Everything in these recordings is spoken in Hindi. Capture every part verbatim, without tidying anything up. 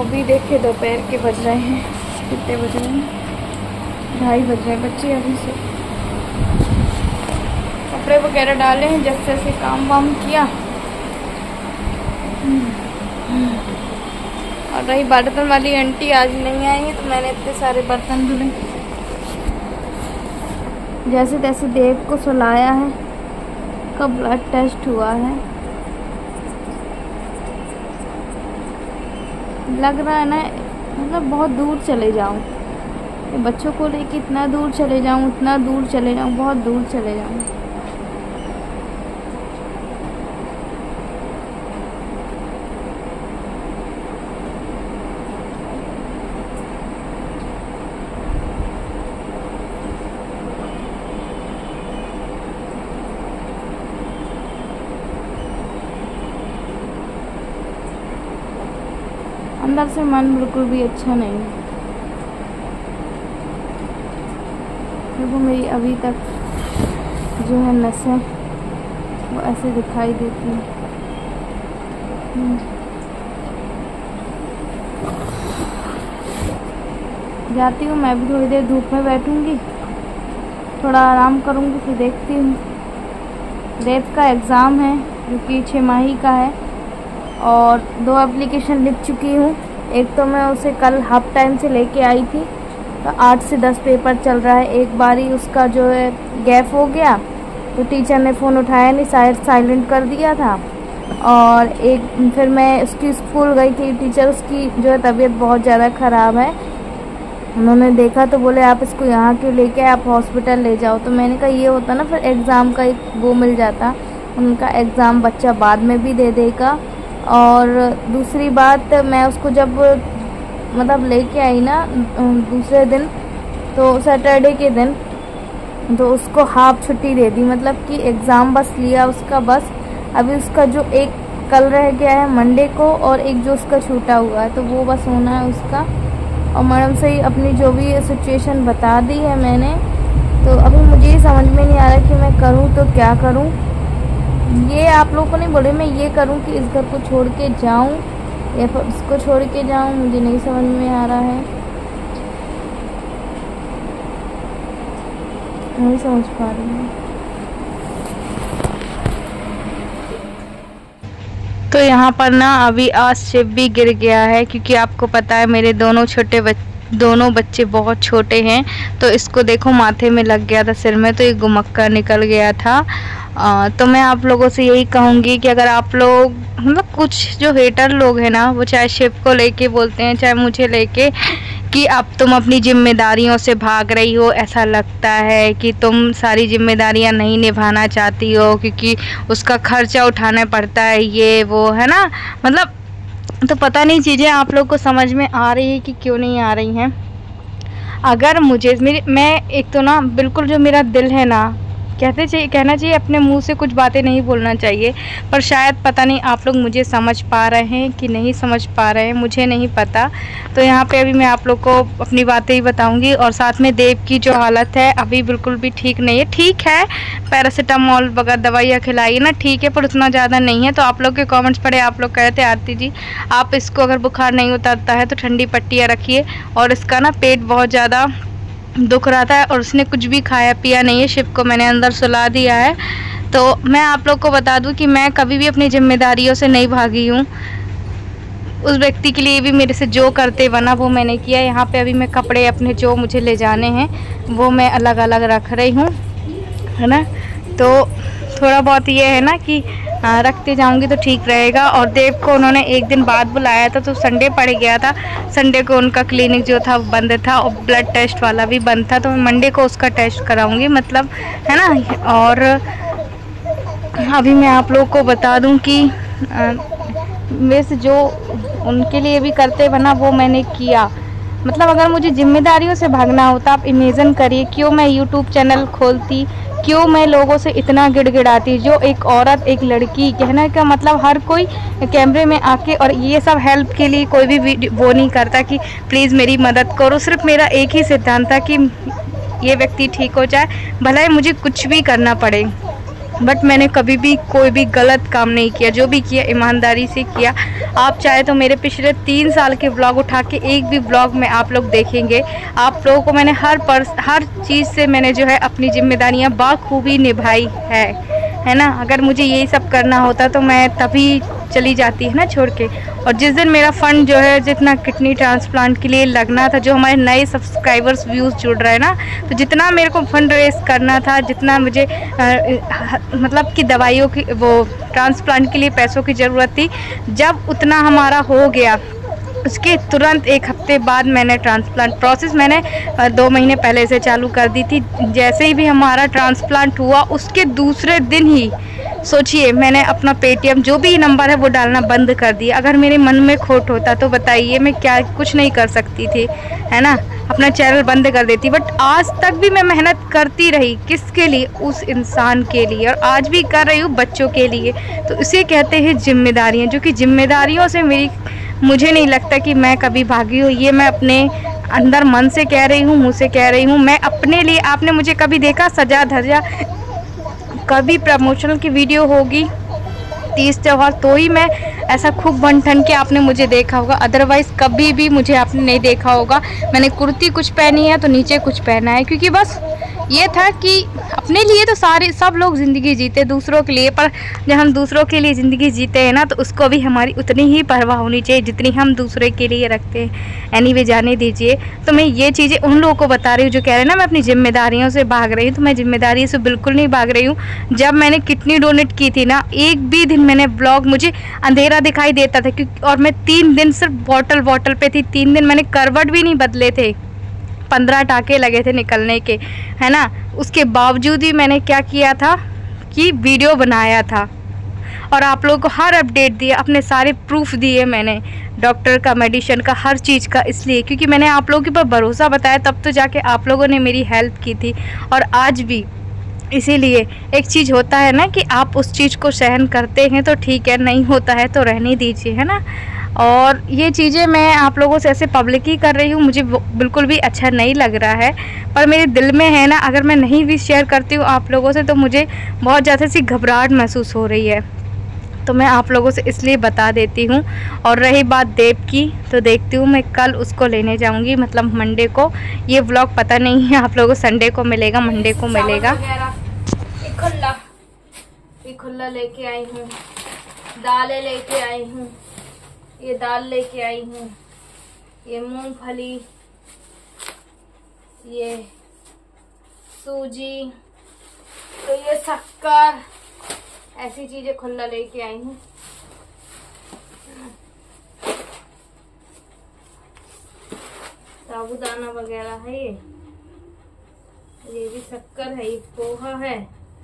अभी देखे दोपहर के बज रहे हैं, कितने बज रहे हैं, ढाई बज रहे हैं। बच्चे अभी से कपड़े वगैरह डाले हैं, जैसे जैसे काम वाम किया। और रही बर्तन वाली आंटी आज नहीं आई है, तो मैंने इतने सारे बर्तन धुले। जैसे तैसे देव को सुलाया है, का ब्लड टेस्ट हुआ है। लग रहा है ना मतलब बहुत दूर चले जाऊं, बच्चों को लेके इतना दूर चले जाऊं, इतना दूर चले जाऊं, बहुत दूर चले जाऊं। अंदर से मन बिल्कुल भी अच्छा नहीं है। देखो मेरी अभी तक जो है नसें वो ऐसे दिखाई देती हैं। जाती हूँ मैं भी, थोड़ी देर धूप में बैठूंगी, थोड़ा आराम करूंगी, फिर देखती हूँ। देव का एग्ज़ाम है जो कि छमाही का है, और दो एप्लीकेशन लिख चुकी हूँ। एक तो मैं उसे कल हाफ टाइम से लेके आई थी, तो आठ से दस पेपर चल रहा है। एक बारी उसका जो है गैप हो गया, तो टीचर ने फ़ोन उठाया नहीं, शायद साइलेंट कर दिया था। और एक फिर मैं उसकी स्कूल गई थी, टीचर उसकी जो है तबीयत बहुत ज़्यादा ख़राब है। उन्होंने देखा तो बोले आप इसको यहाँ क्यों लेके आए, आप हॉस्पिटल ले जाओ। तो मैंने कहा ये होता ना, फिर एग्ज़ाम का एक वो मिल जाता, उनका एग्ज़ाम बच्चा बाद में भी दे देगा। और दूसरी बात, मैं उसको जब मतलब लेके आई ना दूसरे दिन, तो सैटरडे के दिन, तो उसको हाफ छुट्टी दे दी, मतलब कि एग्ज़ाम बस लिया उसका बस। अभी उसका जो एक कल रह गया है मंडे को, और एक जो उसका छूटा हुआ है, तो वो बस होना है उसका। और मैडम से ही अपनी जो भी सिचुएशन बता दी है मैंने। तो अभी मुझे समझ में नहीं आ रहा कि मैं करूँ तो क्या करूँ। ये आप लोगों को नहीं बोले मैं ये करूं कि इस घर को छोड़ के जाऊं या फिर इसको छोड़ के जाऊं, मुझे नहीं समझ में आ रहा है, नहीं समझ पा रही हूँ। तो यहाँ पर ना अभी आज शिव भी गिर गया है, क्योंकि आपको पता है मेरे दोनों छोटे बच्चे दोनों बच्चे बहुत छोटे हैं। तो इसको देखो माथे में लग गया था, सिर में, तो ये गुमक्का निकल गया था। आ, तो मैं आप लोगों से यही कहूँगी कि अगर आप लोग मतलब कुछ जो हेटर लोग हैं ना, वो चाहे शिव को लेके बोलते हैं, चाहे मुझे लेके, कि अब तुम अपनी जिम्मेदारियों से भाग रही हो, ऐसा लगता है कि तुम सारी जिम्मेदारियां नहीं निभाना चाहती हो, क्योंकि उसका खर्चा उठाना पड़ता है, ये वो है ना, मतलब तो पता नहीं चीज़ें आप लोग को समझ में आ रही है कि क्यों नहीं आ रही हैं। अगर मुझे मेरी मैं एक तो ना बिल्कुल जो मेरा दिल है ना, कहते चाहिए कहना चाहिए अपने मुंह से कुछ बातें नहीं बोलना चाहिए, पर शायद पता नहीं आप लोग मुझे समझ पा रहे हैं कि नहीं समझ पा रहे हैं, मुझे नहीं पता। तो यहाँ पे अभी मैं आप लोग को अपनी बातें ही बताऊंगी। और साथ में देव की जो हालत है अभी बिल्कुल भी ठीक नहीं है। ठीक है, पैरासीटामोल वगैरह दवाइयाँ खिलाई ना, ठीक है, पर उतना ज़्यादा नहीं है। तो आप लोग के कॉमेंट्स पढ़े, आप लोग कह रहे थे आरती जी आप इसको अगर बुखार नहीं उतरता है तो ठंडी पट्टियाँ रखिए। और इसका ना पेट बहुत ज़्यादा दुख रहा था, और उसने कुछ भी खाया पिया नहीं है। शिव को मैंने अंदर सुला दिया है। तो मैं आप लोग को बता दूं कि मैं कभी भी अपनी जिम्मेदारियों से नहीं भागी हूँ। उस व्यक्ति के लिए भी मेरे से जो करते बना वो मैंने किया। यहाँ पे अभी मैं कपड़े अपने जो मुझे ले जाने हैं वो मैं अलग अलग रख रही हूँ, है ना। तो थोड़ा बहुत ये है ना कि हाँ, रखते जाऊंगी तो ठीक रहेगा। और देव को उन्होंने एक दिन बाद बुलाया था, तो संडे पड़ गया था। संडे को उनका क्लिनिक जो था वो बंद था, और ब्लड टेस्ट वाला भी बंद था, तो मैं मंडे को उसका टेस्ट कराऊंगी, मतलब है ना। और अभी मैं आप लोग को बता दूं कि वैसे जो उनके लिए भी करते बना वो मैंने किया। मतलब अगर मुझे जिम्मेदारियों से भागना होता, आप इमेजिन करिए क्यों मैं यूट्यूब चैनल खोलती, क्यों मैं लोगों से इतना गिड़गिड़ाती। जो एक औरत, एक लड़की, कहने का मतलब हर कोई कैमरे में आके और ये सब हेल्प के लिए कोई भी वो नहीं करता कि प्लीज़ मेरी मदद करो। सिर्फ मेरा एक ही सिद्धांत था कि ये व्यक्ति ठीक हो जाए, भले ही मुझे कुछ भी करना पड़े, बट मैंने कभी भी कोई भी गलत काम नहीं किया, जो भी किया ईमानदारी से किया। आप चाहे तो मेरे पिछले तीन साल के ब्लॉग उठा के एक भी ब्लॉग में आप लोग देखेंगे, आप लोगों को मैंने हर पर हर चीज़ से मैंने जो है अपनी जिम्मेदारियां बाखूबी निभाई है है ना। अगर मुझे यही सब करना होता तो मैं तभी चली जाती है ना छोड़ के। और जिस दिन मेरा फ़ंड जो है जितना किडनी ट्रांसप्लांट के लिए लगना था, जो हमारे नए सब्सक्राइबर्स व्यूज़ जुड़ रहे हैं ना, तो जितना मेरे को फंड रेस करना था, जितना मुझे आ, मतलब कि दवाइयों की वो ट्रांसप्लांट के लिए पैसों की ज़रूरत थी, जब उतना हमारा हो गया उसके तुरंत एक हफ्ते बाद मैंने ट्रांसप्लांट प्रोसेस मैंने दो महीने पहले से चालू कर दी थी। जैसे ही भी हमारा ट्रांसप्लांट हुआ उसके दूसरे दिन ही सोचिए मैंने अपना पेटीएम जो भी नंबर है वो डालना बंद कर दिया। अगर मेरे मन में खोट होता तो बताइए मैं क्या कुछ नहीं कर सकती थी, है ना, अपना चैनल बंद कर देती। बट आज तक भी मैं मेहनत करती रही, किसके लिए? उस इंसान के लिए, और आज भी कर रही हूँ बच्चों के लिए। तो इसे कहते हैं जिम्मेदारियाँ, जो कि जिम्मेदारियों से मेरी मुझे नहीं लगता कि मैं कभी भागी हूँ। ये मैं अपने अंदर मन से कह रही हूँ, मुँह से कह रही हूँ। मैं अपने लिए, आपने मुझे कभी देखा सजा धजा, कभी प्रमोशनल की वीडियो होगी तीज त्यौहार तो ही मैं ऐसा खूब बन ठन के आपने मुझे देखा होगा, अदरवाइज़ कभी भी मुझे आपने नहीं देखा होगा। मैंने कुर्ती कुछ पहनी है तो नीचे कुछ पहना है, क्योंकि बस ये था कि अपने लिए तो सारे सब लोग ज़िंदगी जीते दूसरों के लिए, पर जब हम दूसरों के लिए ज़िंदगी जीते हैं ना तो उसको भी हमारी उतनी ही परवाह होनी चाहिए जितनी हम दूसरे के लिए रखते हैं। एनीवे जाने दीजिए। तो मैं ये चीज़ें उन लोगों को बता रही हूँ जो कह रहे हैं ना मैं अपनी जिम्मेदारियों से भाग रही हूँ, तो मैं जिम्मेदारी से बिल्कुल नहीं भाग रही हूँ। जब मैंने किडनी डोनेट की थी ना, एक भी दिन मैंने ब्लॉग, मुझे अंधेरा दिखाई देता था क्योंकि, और मैं तीन दिन सिर्फ बॉटल बॉटल पे थी। तीन दिन मैंने करवट भी नहीं बदले थे, पंद्रह टाके लगे थे निकलने के, है ना। उसके बावजूद भी मैंने क्या किया था कि वीडियो बनाया था और आप लोगों को हर अपडेट दिया, अपने सारे प्रूफ दिए मैंने, डॉक्टर का, मेडिसिन का, हर चीज़ का। इसलिए क्योंकि मैंने आप लोगों के ऊपर भरोसा बताया, तब तो जाके आप लोगों ने मेरी हेल्प की थी, और आज भी। इसीलिए एक चीज़ होता है ना कि आप उस चीज़ को सहन करते हैं तो ठीक है, नहीं होता है तो रहने दीजिए, है ना। और ये चीज़ें मैं आप लोगों से ऐसे पब्लिक ही कर रही हूँ, मुझे बिल्कुल भी अच्छा नहीं लग रहा है, पर मेरे दिल में है ना, अगर मैं नहीं भी शेयर करती हूँ आप लोगों से तो मुझे बहुत ज़्यादा सी घबराहट महसूस हो रही है। तो मैं आप लोगों से इसलिए बता देती हूँ। और रही बात देव की, तो देखती हूँ मैं कल उसको लेने जाऊँगी, मतलब मंडे को। ये व्लॉग पता नहीं है आप लोगों को संडे को मिलेगा, मंडे को मिलेगा। खुल्ला खुल्ला लेके आई हूँ, दालें लेके आई हूँ, ये दाल लेके आई हूँ, ये मूंगफली, ये सूजी, तो ये शक्कर, ऐसी चीजें खुल्ला लेके आई हूँ। साबूदाना वगैरह है, ये ये भी शक्कर है, ये पोहा है,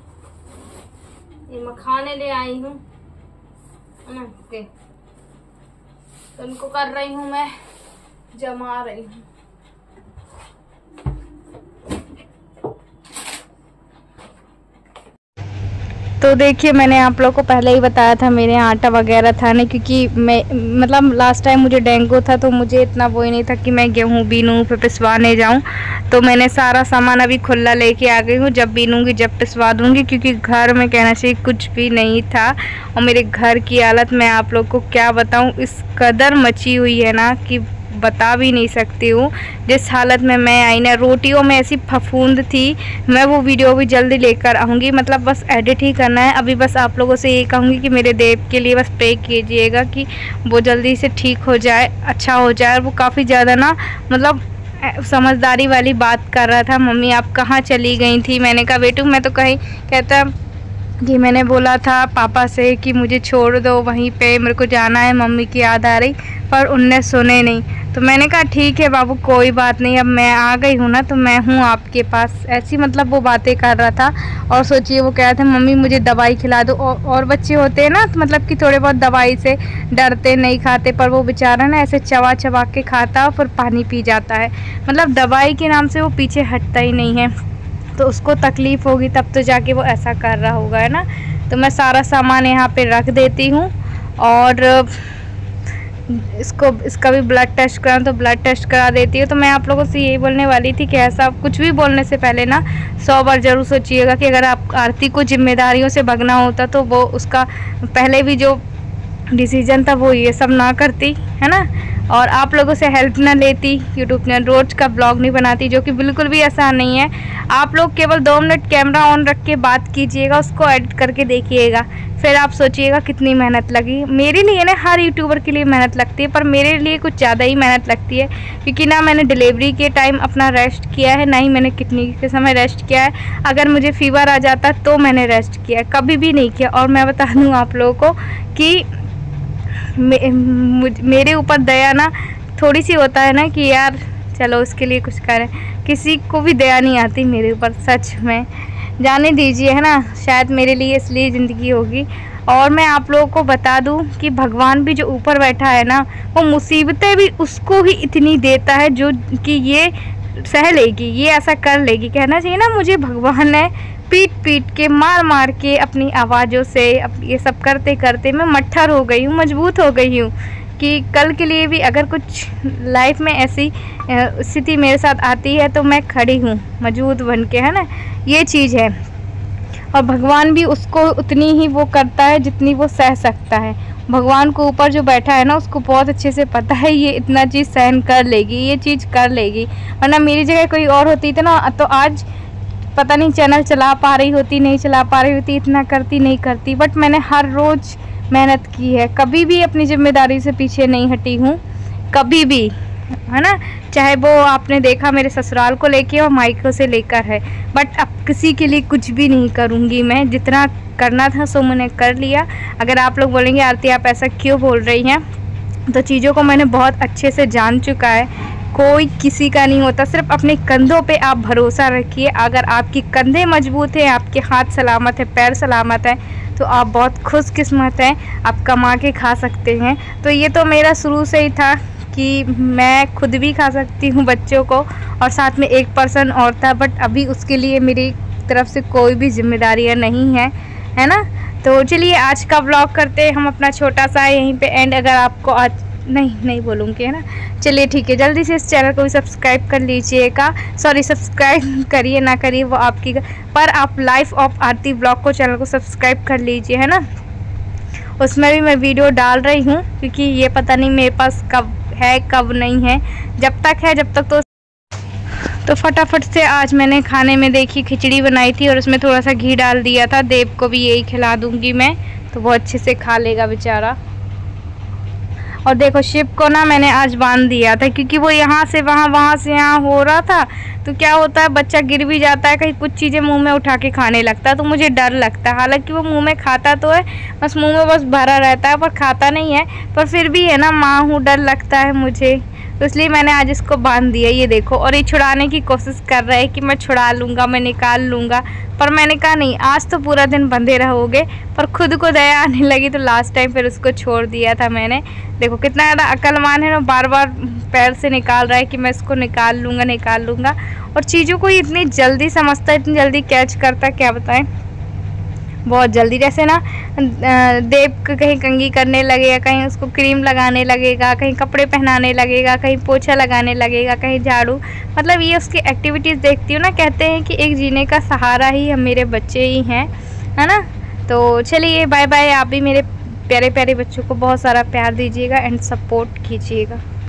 ये मखाने ले आई हूँ, है ना। ओके, तो इनको कर रही हूँ मैं, जमा रही हूँ। तो देखिए मैंने आप लोग को पहले ही बताया था मेरे यहाँ आटा वगैरह था नहीं, क्योंकि मैं मतलब लास्ट टाइम मुझे डेंगू था तो मुझे इतना वो ही नहीं था कि मैं गेहूँ बीनूँ फिर पिसवाने जाऊँ। तो मैंने सारा सामान अभी खुला लेके आ गई हूँ, जब बीनूँगी जब पिसवा दूँगी, क्योंकि घर में कहना चाहिए कुछ भी नहीं था। और मेरे घर की हालत मैं आप लोग को क्या बताऊँ, इस कदर मची हुई है ना कि बता भी नहीं सकती हूँ। जिस हालत में मैं आई ना, रोटियों में ऐसी फफूंद थी। मैं वो वीडियो भी जल्दी लेकर आऊँगी, मतलब बस एडिट ही करना है अभी। बस आप लोगों से ये कहूँगी कि मेरे देव के लिए बस प्रे कीजिएगा कि वो जल्दी से ठीक हो जाए, अच्छा हो जाए। वो काफ़ी ज़्यादा ना मतलब समझदारी वाली बात कर रहा था, मम्मी आप कहाँ चली गई थी। मैंने कहा बेटू मैं तो कहीं, कहता कि मैंने बोला था पापा से कि मुझे छोड़ दो वहीं पे, मेरे को जाना है, मम्मी की याद आ रही, पर उनने सुने नहीं। तो मैंने कहा ठीक है बाबू कोई बात नहीं, अब मैं आ गई हूँ ना तो मैं हूँ आपके पास। ऐसी मतलब वो बातें कर रहा था। और सोचिए वो कह रहा था मम्मी मुझे दवाई खिला दो। और, और बच्चे होते हैं ना तो मतलब कि थोड़े बहुत दवाई से डरते, नहीं खाते, पर वो बेचारा ना ऐसे चबा चबा के खाता फिर पानी पी जाता है। मतलब दवाई के नाम से वो पीछे हटता ही नहीं है, तो उसको तकलीफ़ होगी तब तो जाके वो ऐसा कर रहा होगा, है ना। तो मैं सारा सामान यहाँ पे रख देती हूँ और इसको इसका भी ब्लड टेस्ट कराना तो ब्लड टेस्ट करा देती है। तो मैं आप लोगों से यही बोलने वाली थी कि ऐसा कुछ भी बोलने से पहले ना सौ बार ज़रूर सोचिएगा कि अगर आप आरती को जिम्मेदारियों से भगना होता तो वो उसका पहले भी जो डिसीजन था वो ये सब ना करती, है ना, और आप लोगों से हेल्प ना लेती, यूट्यूब ने रोज का ब्लॉग नहीं बनाती, जो कि बिल्कुल भी आसान नहीं है। आप लोग केवल दो मिनट कैमरा ऑन रख के बात कीजिएगा, उसको एडिट करके देखिएगा, फिर आप सोचिएगा कितनी मेहनत लगी। मेरे लिए ना हर यूट्यूबर के लिए मेहनत लगती है, पर मेरे लिए कुछ ज़्यादा ही मेहनत लगती है, क्योंकि ना मैंने डिलीवरी के टाइम अपना रेस्ट किया है, ना ही मैंने किडनी के समय रेस्ट किया है। अगर मुझे फीवर आ जाता तो मैंने रेस्ट किया, कभी भी नहीं किया। और मैं बता दूँ आप लोगों को कि मे, मेरे ऊपर दया ना थोड़ी सी होता है ना कि यार चलो उसके लिए कुछ करें, किसी को भी दया नहीं आती मेरे ऊपर, सच में। जाने दीजिए, है ना, शायद मेरे लिए इसलिए ज़िंदगी होगी। और मैं आप लोगों को बता दूं कि भगवान भी जो ऊपर बैठा है ना, वो मुसीबतें भी उसको ही इतनी देता है जो कि ये सह लेगी, ये ऐसा कर लेगी। कहना चाहिए ना, मुझे भगवान ने पीट पीट के मार मार के अपनी आवाज़ों से ये सब करते करते मैं मट्ठर हो गई हूँ, मजबूत हो गई हूँ कि कल के लिए भी अगर कुछ लाइफ में ऐसी स्थिति मेरे साथ आती है तो मैं खड़ी हूँ मजबूत बन के, है ना, ये चीज़ है। और भगवान भी उसको उतनी ही वो करता है जितनी वो सह सकता है। भगवान को ऊपर जो बैठा है ना, उसको बहुत अच्छे से पता है ये इतना चीज़ सहन कर लेगी, ये चीज़ कर लेगी। वरना मेरी जगह कोई और होती थी ना तो आज पता नहीं चैनल चला पा रही होती, नहीं चला पा रही होती, इतना करती नहीं करती। बट मैंने हर रोज़ मेहनत की है, कभी भी अपनी जिम्मेदारी से पीछे नहीं हटी हूँ, कभी भी, है ना। चाहे वो आपने देखा मेरे ससुराल को लेके और मायके से लेकर है, बट अब किसी के लिए कुछ भी नहीं करूँगी मैं। जितना करना था सो मैंने कर लिया। अगर आप लोग बोलेंगे आरती आप ऐसा क्यों बोल रही हैं, तो चीज़ों को मैंने बहुत अच्छे से जान चुका है। कोई किसी का नहीं होता, सिर्फ अपने कंधों पे आप भरोसा रखिए। अगर आपकी कंधे मजबूत है, आपके हाथ सलामत है, पैर सलामत है, तो आप बहुत खुशकिस्मत हैं, आप कमा के खा सकते हैं। तो ये तो मेरा शुरू से ही था कि मैं खुद भी खा सकती हूँ बच्चों को, और साथ में एक पर्सन और था, बट अभी उसके लिए मेरी तरफ से कोई भी जिम्मेदारियाँ नहीं है, है ना। तो चलिए आज का व्लॉग करते हैं हम अपना छोटा सा यहीं पे एंड। अगर आपको आज नहीं नहीं बोलूँगी, है ना। चलिए ठीक है, जल्दी से इस चैनल को भी सब्सक्राइब कर लीजिएगा। सॉरी, सब्सक्राइब करिए ना करिए वो आपकी, पर आप लाइफ ऑफ आरती ब्लॉग को चैनल को सब्सक्राइब कर लीजिए, है ना। उसमें भी मैं वीडियो डाल रही हूँ, क्योंकि ये पता नहीं मेरे पास कब है कब नहीं है। जब तक है जब तक तो तो फटाफट से आज मैंने खाने में देखी खिचड़ी बनाई थी और उसमें थोड़ा सा घी डाल दिया था। देव को भी यही खिला दूंगी मैं, तो वो अच्छे से खा लेगा बेचारा। और देखो शिव को ना मैंने आज बांध दिया था, क्योंकि वो यहाँ से वहाँ वहाँ से यहाँ हो रहा था। तो क्या होता है, बच्चा गिर भी जाता है, कहीं कुछ चीज़ें मुंह में उठा के खाने लगता है, तो मुझे डर लगता है। हालांकि वो मुंह में खाता तो है, बस मुंह में बस भरा रहता है, पर खाता नहीं है। पर फिर भी है ना, माँ हूँ, डर लगता है मुझे, तो इसलिए मैंने आज इसको बांध दिया। ये देखो, और ये छुड़ाने की कोशिश कर रहा है कि मैं छुड़ा लूँगा, मैं निकाल लूँगा, पर मैंने कहा नहीं, आज तो पूरा दिन बंधे रहोगे। पर खुद को दया आने लगी तो लास्ट टाइम फिर उसको छोड़ दिया था मैंने। देखो कितना ज़्यादा अक्लमान है ना, बार बार पैर से निकाल रहा है कि मैं इसको निकाल लूँगा निकाल लूँगा। और चीज़ों को इतनी जल्दी समझता है, इतनी जल्दी कैच करता है, क्या बताएं, बहुत जल्दी। जैसे ना देव को कहीं कंघी करने लगेगा, कहीं उसको क्रीम लगाने लगेगा, कहीं कपड़े पहनाने लगेगा, कहीं पोछा लगाने लगेगा, कहीं झाड़ू, मतलब ये उसकी एक्टिविटीज़ देखती हूँ ना, कहते हैं कि एक जीने का सहारा ही हम मेरे बच्चे ही हैं, है ना। तो चलिए बाय बाय। आप भी मेरे प्यारे प्यारे बच्चों को बहुत सारा प्यार दीजिएगा एंड सपोर्ट कीजिएगा।